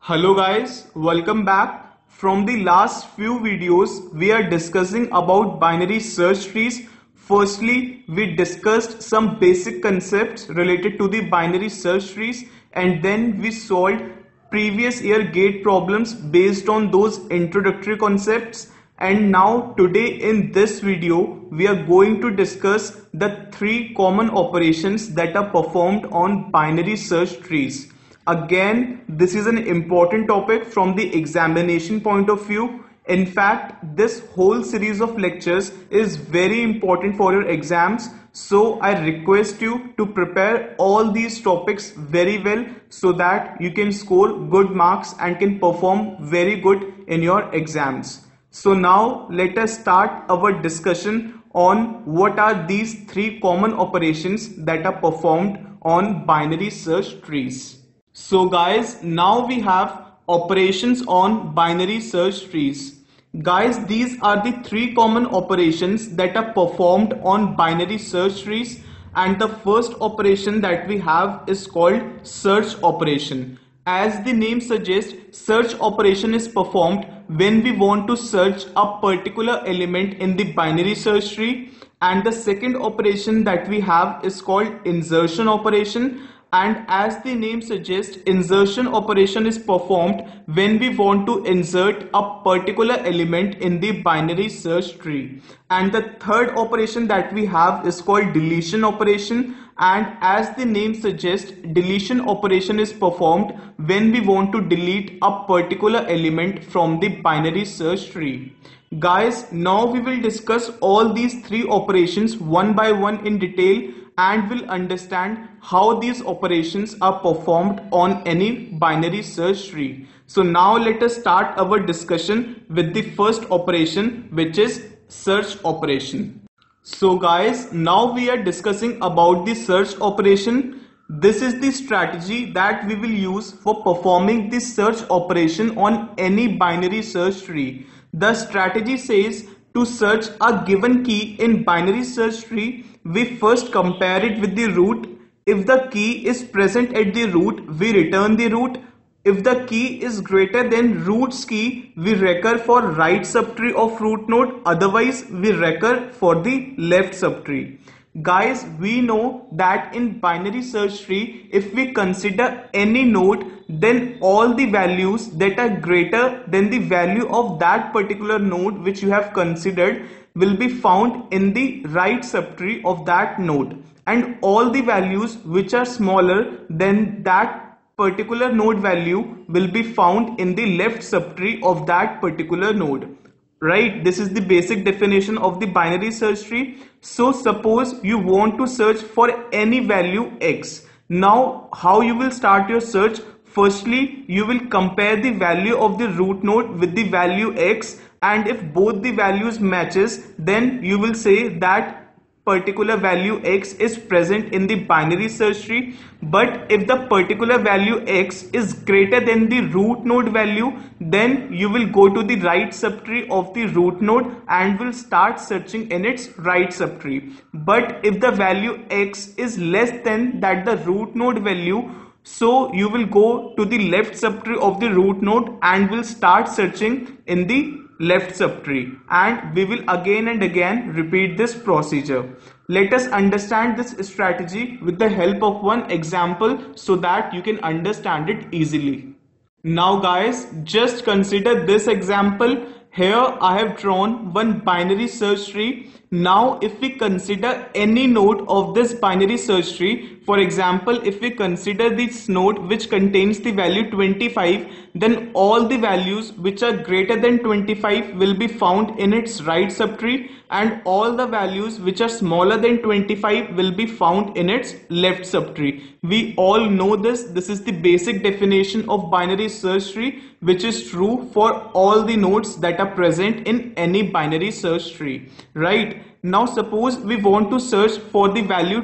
Hello guys, welcome back. From the last few videos, we are discussing about binary search trees. Firstly, we discussed some basic concepts related to the binary search trees, and then we solved previous year gate problems based on those introductory concepts. And now today in this video, we are going to discuss the three common operations that are performed on binary search trees. Again, this is an important topic from the examination point of view. In fact, this whole series of lectures is very important for your exams. So I request you to prepare all these topics very well so that you can score good marks and can perform very good in your exams. So now let us start our discussion on what are these three common operations that are performed on binary search trees. So guys, now we have operations on binary search trees. Guys, these are the three common operations that are performed on binary search trees, and the first operation that we have is called search operation. As the name suggests, search operation is performed when we want to search a particular element in the binary search tree, and the second operation that we have is called insertion operation. And as the name suggests, insertion operation is performed when we want to insert a particular element in the binary search tree. And the third operation that we have is called deletion operation. And as the name suggests, deletion operation is performed when we want to delete a particular element from the binary search tree. Guys, now we will discuss all these three operations one by one in detail, and will understand how these operations are performed on any binary search tree. So now let us start our discussion with the first operation, which is search operation. So guys, now we are discussing about the search operation. This is the strategy that we will use for performing the search operation on any binary search tree. The strategy says, to search a given key in binary search tree, we first compare it with the root. If the key is present at the root, we return the root. If the key is greater than root's key, we recur for right subtree of root node. Otherwise, we recur for the left subtree. Guys, we know that in binary search tree, if we consider any node, then all the values that are greater than the value of that particular node which you have considered will be found in the right subtree of that node, and all the values which are smaller than that particular node value will be found in the left subtree of that particular node. Right, this is the basic definition of the binary search tree. So suppose you want to search for any value x. Now how you will start your search? Firstly, you will compare the value of the root node with the value x, and if both the values matches, then you will say that particular value x is present in the binary search tree. But if the particular value x is greater than the root node value, then you will go to the right subtree of the root node and will start searching in its right subtree. But if the value x is less than that the root node value, so you will go to the left subtree of the root node and will start searching in the left subtree, and we will again and again repeat this procedure. Let us understand this strategy with the help of one example so that you can understand it easily. Now guys, just consider this example. Here I have drawn one binary search tree. Now if we consider any node of this binary search tree, for example, if we consider this node which contains the value 25, then all the values which are greater than 25 will be found in its right subtree, and all the values which are smaller than 25 will be found in its left subtree. We all know this. This is the basic definition of binary search tree, which is true for all the nodes that are present in any binary search tree. Right? Now suppose we want to search for the value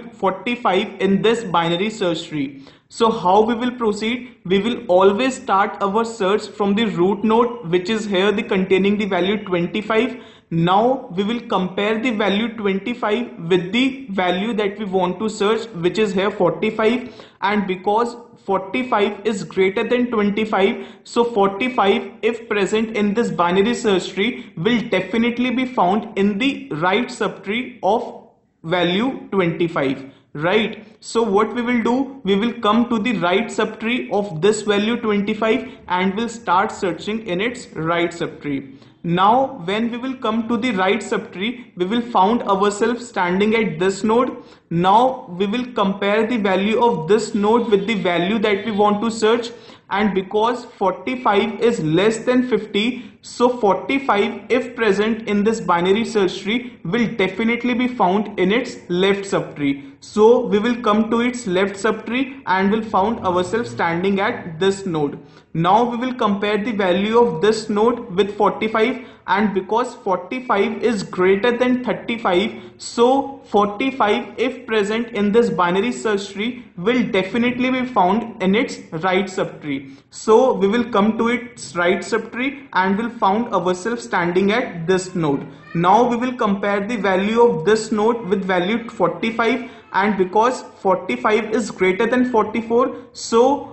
45 in this binary search tree. So how we will proceed? We will always start our search from the root node, which is here containing the value 25. Now we will compare the value 25 with the value that we want to search, which is here 45, and because 45 is greater than 25. So 45, if present in this binary search tree, will definitely be found in the right subtree of value 25, right? So what we will do, we will come to the right subtree of this value 25 and will start searching in its right subtree. Now when we will come to the right subtree, we will found ourselves standing at this node. Now we will compare the value of this node with the value that we want to search, and because 45 is less than 50, so 45, if present in this binary search tree, will definitely be found in its left subtree. So we will come to its left subtree and will found ourselves standing at this node. Now we will compare the value of this node with 45, and because 45 is greater than 35, so 45, if present in this binary search tree, will definitely be found in its right subtree. So we will come to its right subtree and will found ourselves standing at this node. Now we will compare the value of this node with value 45, and because 45 is greater than 44, so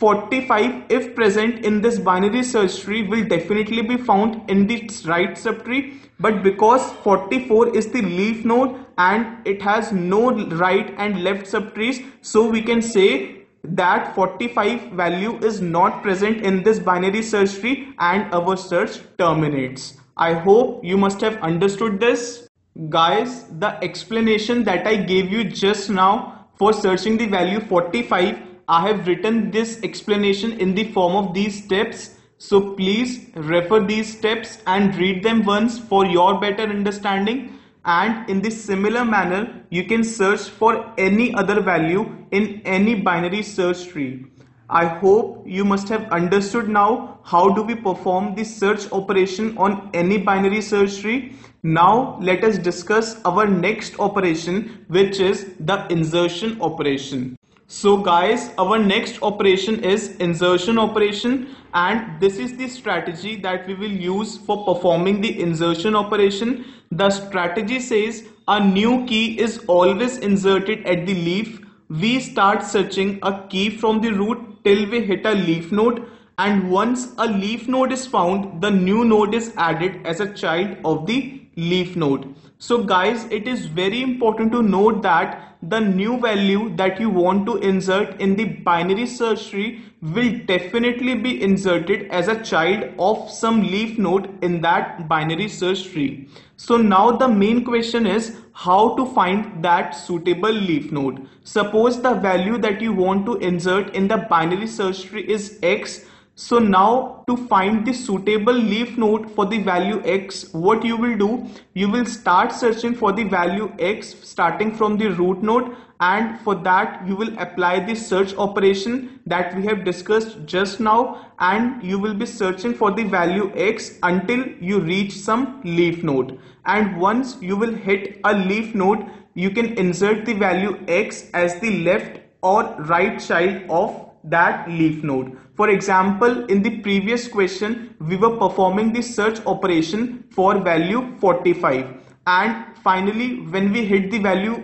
45, if present in this binary search tree, will definitely be found in its right subtree. But because 44 is the leaf node and it has no right and left subtrees, so we can say that 45 value is not present in this binary search tree and our search terminates. I hope you must have understood this. Guys, the explanation that I gave you just now for searching the value 45, I have written this explanation in the form of these steps. So please refer these steps and read them once for your better understanding. And in this similar manner, you can search for any other value in any binary search tree. I hope you must have understood now how do we perform the search operation on any binary search tree. Now let us discuss our next operation, which is the insertion operation. So guys, our next operation is insertion operation, and this is the strategy that we will use for performing the insertion operation. The strategy says a new key is always inserted at the leaf. We start searching a key from the root till we hit a leaf node, and once a leaf node is found, the new node is added as a child of the leaf node. So guys, it is very important to note that the new value that you want to insert in the binary search tree will definitely be inserted as a child of some leaf node in that binary search tree. So now the main question is how to find that suitable leaf node. Suppose the value that you want to insert in the binary search tree is X. So now to find the suitable leaf node for the value X, what you will do, you will start searching for the value X starting from the root node, and for that you will apply the search operation that we have discussed just now, and you will be searching for the value X until you reach some leaf node. And once you will hit a leaf node, you can insert the value X as the left or right child of that leaf node. For example, in the previous question, we were performing the search operation for value 45, and finally when we hit the value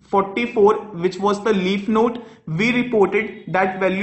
44, which was the leaf node, we reported that value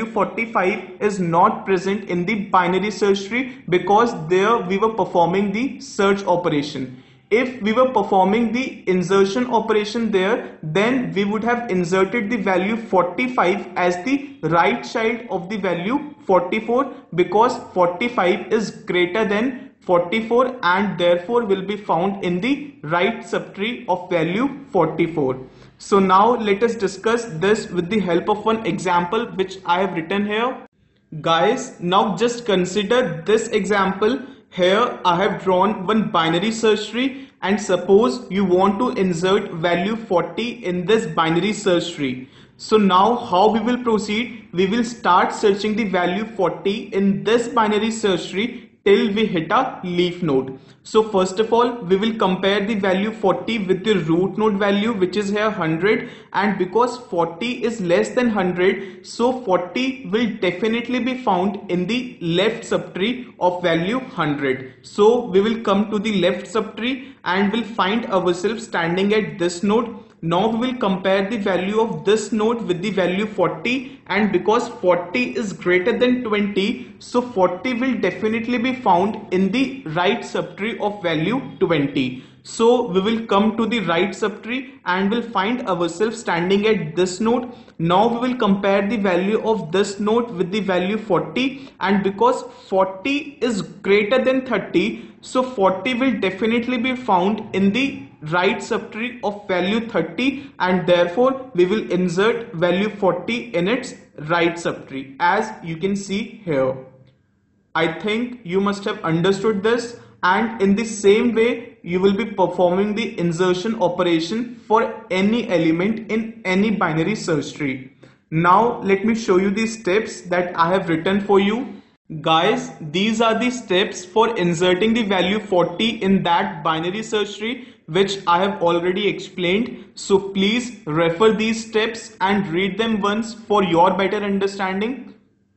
45 is not present in the binary search tree because there we were performing the search operation. If we were performing the insertion operation there, then we would have inserted the value 45 as the right child of the value 44 because 45 is greater than 44 and therefore will be found in the right subtree of value 44. So now let us discuss this with the help of one example which I have written here. Guys, now just consider this example. Here I have drawn one binary search tree, and suppose you want to insert value 40 in this binary search tree. So now how we will proceed? We will start searching the value 40 in this binary search tree till we hit a leaf node. So first of all, we will compare the value 40 with the root node value, which is here 100, and because 40 is less than 100, so 40 will definitely be found in the left subtree of value 100. So we will come to the left subtree and will find ourselves standing at this node. Now we will compare the value of this note with the value 40, and because 40 is greater than 20, so 40 will definitely be found in the right subtree of value 20. So we will come to the right subtree and will find ourselves standing at this note. Now we will compare the value of this note with the value 40, and because 40 is greater than 30, so 40 will definitely be found in the right subtree of value 30, and therefore we will insert value 40 in its right subtree, as you can see here. I think you must have understood this, and in the same way you will be performing the insertion operation for any element in any binary search tree. Now let me show you the steps that I have written for you. Guys, these are the steps for inserting the value 40 in that binary search tree, which I have already explained. So please refer these steps and read them once for your better understanding.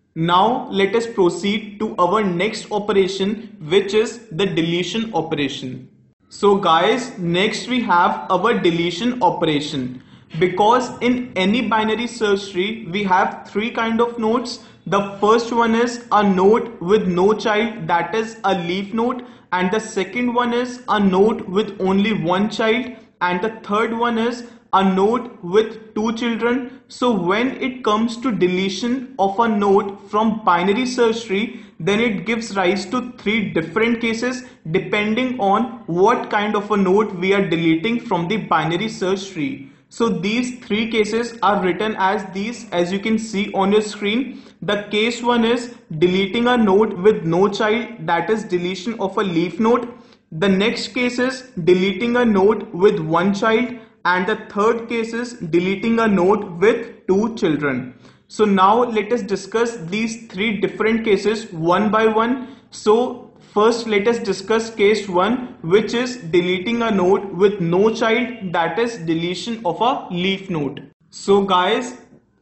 Now let us proceed to our next operation, which is the deletion operation. So guys, next we have our deletion operation. Because in any binary search tree we have three kind of nodes. The first one is a node with no child, that is a leaf node, and the second one is a node with only one child, and the third one is a node with two children. So when it comes to deletion of a node from binary search tree, then it gives rise to three different cases depending on what kind of a node we are deleting from the binary search tree. So these three cases are written as these, as you can see on your screen. The case one is deleting a node with no child, that is deletion of a leaf node. The next case is deleting a node with one child, and the third case is deleting a node with two children. So now let us discuss these three different cases one by one. So first let us discuss case 1, which is deleting a node with no child, that is deletion of a leaf node. So guys,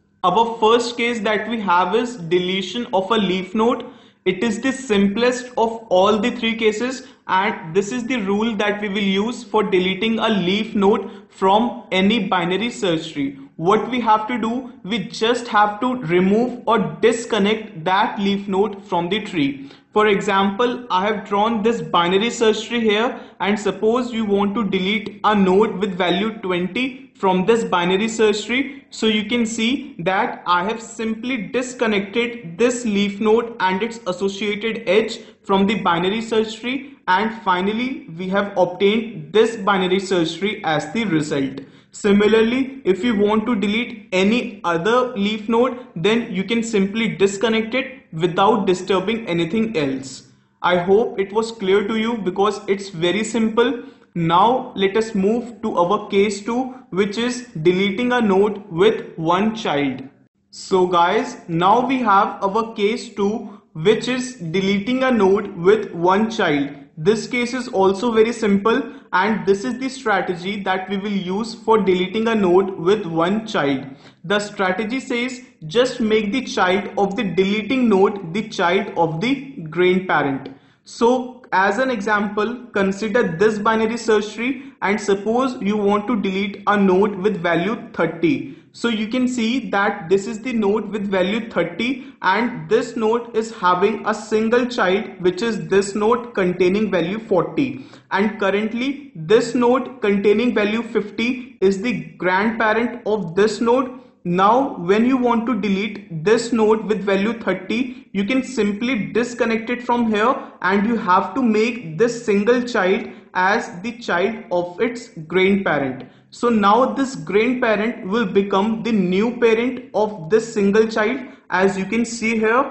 our first case that we have is deletion of a leaf node. It is the simplest of all the three cases, and this is the rule that we will use for deleting a leaf node from any binary search tree. What we have to do, we just have to remove or disconnect that leaf node from the tree. For example, I have drawn this binary search tree here, and suppose you want to delete a node with value 20 from this binary search tree. So you can see that I have simply disconnected this leaf node and its associated edge from the binary search tree, and finally we have obtained this binary search tree as the result. Similarly, if you want to delete any other leaf node, then you can simply disconnect it without disturbing anything else. I hope it was clear to you because it's very simple. Now let us move to our case 2, which is deleting a node with one child. So guys, now we have our case 2, which is deleting a node with one child. This case is also very simple, and this is the strategy that we will use for deleting a node with one child. The strategy says just make the child of the deleting node the child of the grandparent. So as an example, consider this binary search tree, and suppose you want to delete a node with value 30. So you can see that this is the node with value 30, and this node is having a single child, which is this node containing value 40, and currently this node containing value 50 is the grandparent of this node. Now when you want to delete this node with value 30, you can simply disconnect it from here, and you have to make this single child as the child of its grandparent. So now this grandparent will become the new parent of this single child. As you can see here,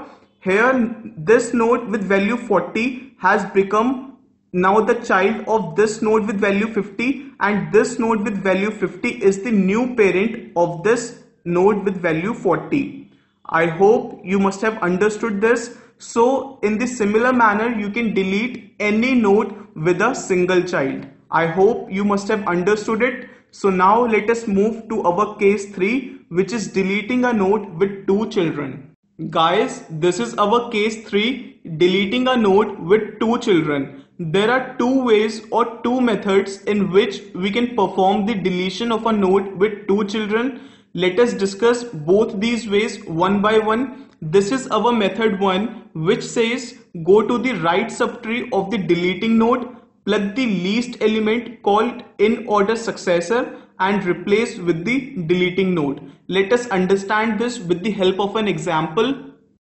this node with value 40 has become now the child of this node with value 50, and this node with value 50 is the new parent of this node with value 40. I hope you must have understood this. So in the similar manner, you can delete any node with a single child. I hope you must have understood it. So now let us move to our case 3, which is deleting a node with two children. Guys, this is our case 3. deleting a node with two children. There are two ways or two methods in which we can perform the deletion of a node with two children. Let us discuss both these ways one by one. This is our method 1, which says go to the right subtree of the deleting node, plug the least element called in order successor and replace with the deleting node. Let us understand this with the help of an example.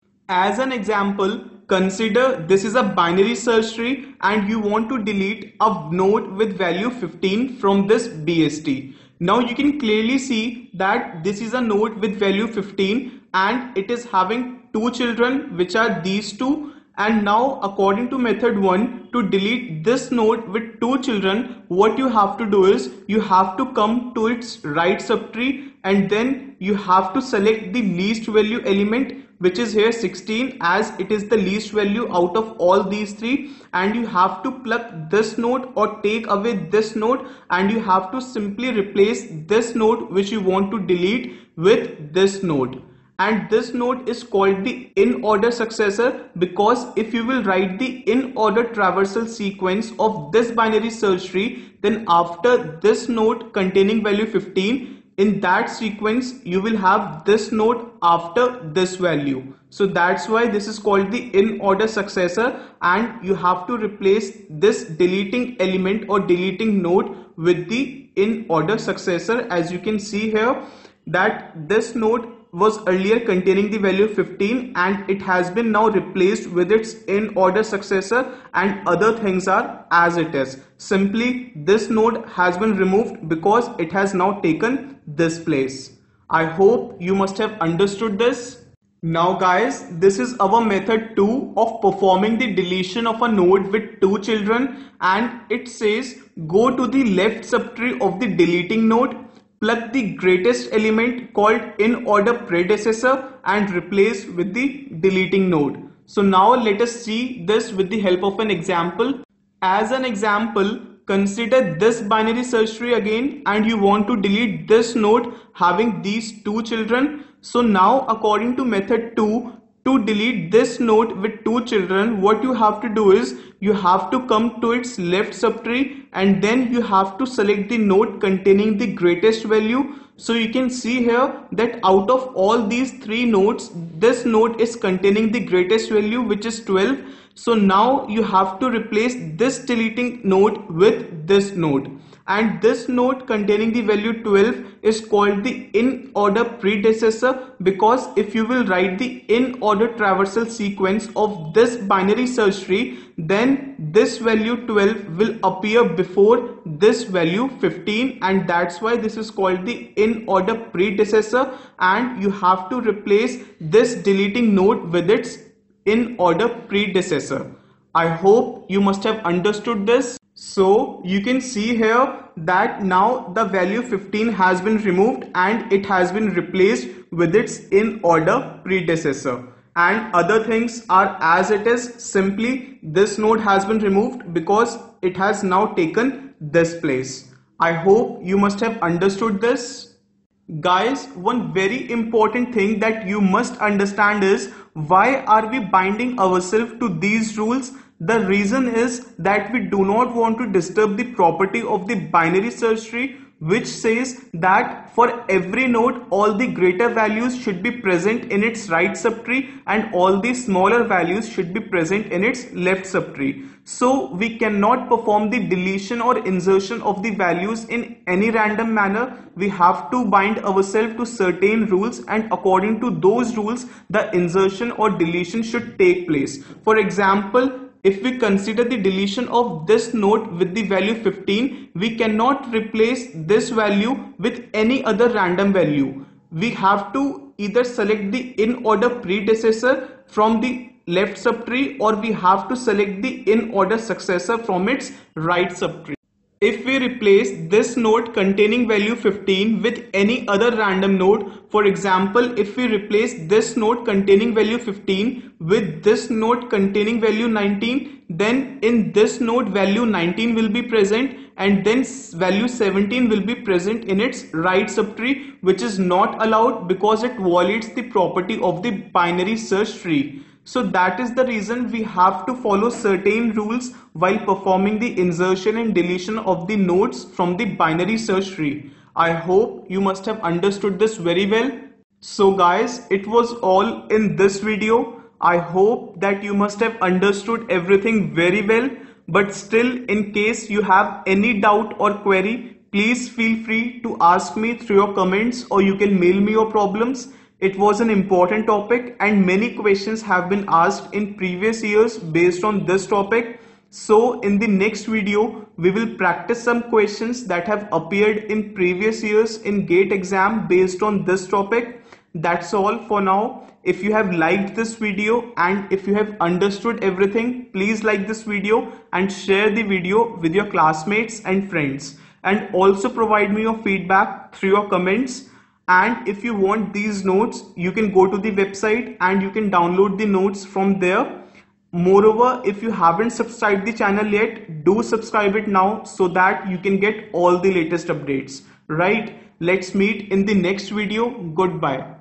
As an example, consider this is a binary search tree and you want to delete a node with value 15 from this BST. Now you can clearly see that this is a node with value 15 and it is having two children, which are these two. And now according to method 1, to delete this node with two children, what you have to do is you have to come to its right subtree and then you have to select the least value element, which is here 16, as it is the least value out of all these three, and you have to plug this node or take away this node and you have to simply replace this node which you want to delete with this node. And this node is called the in order successor, because if you will write the in order traversal sequence of this binary search tree, then after this node containing value 15, in that sequence you will have this node after this value. So that's why this is called the in order successor, and you have to replace this deleting element or deleting node with the in order successor. As you can see here that this node was earlier containing the value 15 and it has been now replaced with its in order successor, and other things are as it is. Simply this node has been removed because it has now taken this place. I hope you must have understood this. Now guys, this is our method 2 of performing the deletion of a node with two children, and it says go to the left subtree of the deleting node, plug the greatest element called in order predecessor and replace with the deleting node. So now let us see this with the help of an example. As an example, consider this binary search tree again and you want to delete this node having these two children. So now according to method 2, to delete this node with two children, what you have to do is you have to come to its left subtree and then you have to select the node containing the greatest value. So you can see here that out of all these three nodes, this node is containing the greatest value, which is 12. So now you have to replace this deleting node with this node, and this node containing the value 12 is called the in order predecessor, because if you will write the in order traversal sequence of this binary search tree, then this value 12 will appear before this value 15, and that's why this is called the in order predecessor, and you have to replace this deleting node with its in order predecessor. I hope you must have understood this. So you can see here that now the value 15 has been removed and it has been replaced with its in order predecessor, and other things are as it is. Simply this node has been removed because it has now taken this place. I hope you must have understood this. Guys, one very important thing that you must understand is why are we binding ourselves to these rules? The reason is that we do not want to disturb the property of the binary search tree, which says that for every node all the greater values should be present in its right subtree and all the smaller values should be present in its left subtree. So we cannot perform the deletion or insertion of the values in any random manner. We have to bind ourselves to certain rules, and according to those rules the insertion or deletion should take place. For example, if we consider the deletion of this node with the value 15, we cannot replace this value with any other random value. We have to either select the in order predecessor from the left subtree, or we have to select the in order successor from its right subtree. If we replace this node containing value 15 with any other random node, for example, if we replace this node containing value 15 with this node containing value 19, then in this node value 19 will be present and then value 17 will be present in its right subtree, which is not allowed because it violates the property of the binary search tree. So that is the reason we have to follow certain rules while performing the insertion and deletion of the nodes from the binary search tree. I hope you must have understood this very well. So guys, it was all in this video. I hope that you must have understood everything very well. But still, in case you have any doubt or query, please feel free to ask me through your comments, or you can mail me your problems. It was an important topic and many questions have been asked in previous years based on this topic. So in the next video, we will practice some questions that have appeared in previous years in GATE exam based on this topic. That's all for now. If you have liked this video and if you have understood everything, please like this video and share the video with your classmates and friends. And also provide me your feedback through your comments. And if you want these notes, you can go to the website and you can download the notes from there. Moreover, if you haven't subscribed the channel yet, do subscribe it now so that you can get all the latest updates. Right? Let's meet in the next video. Goodbye.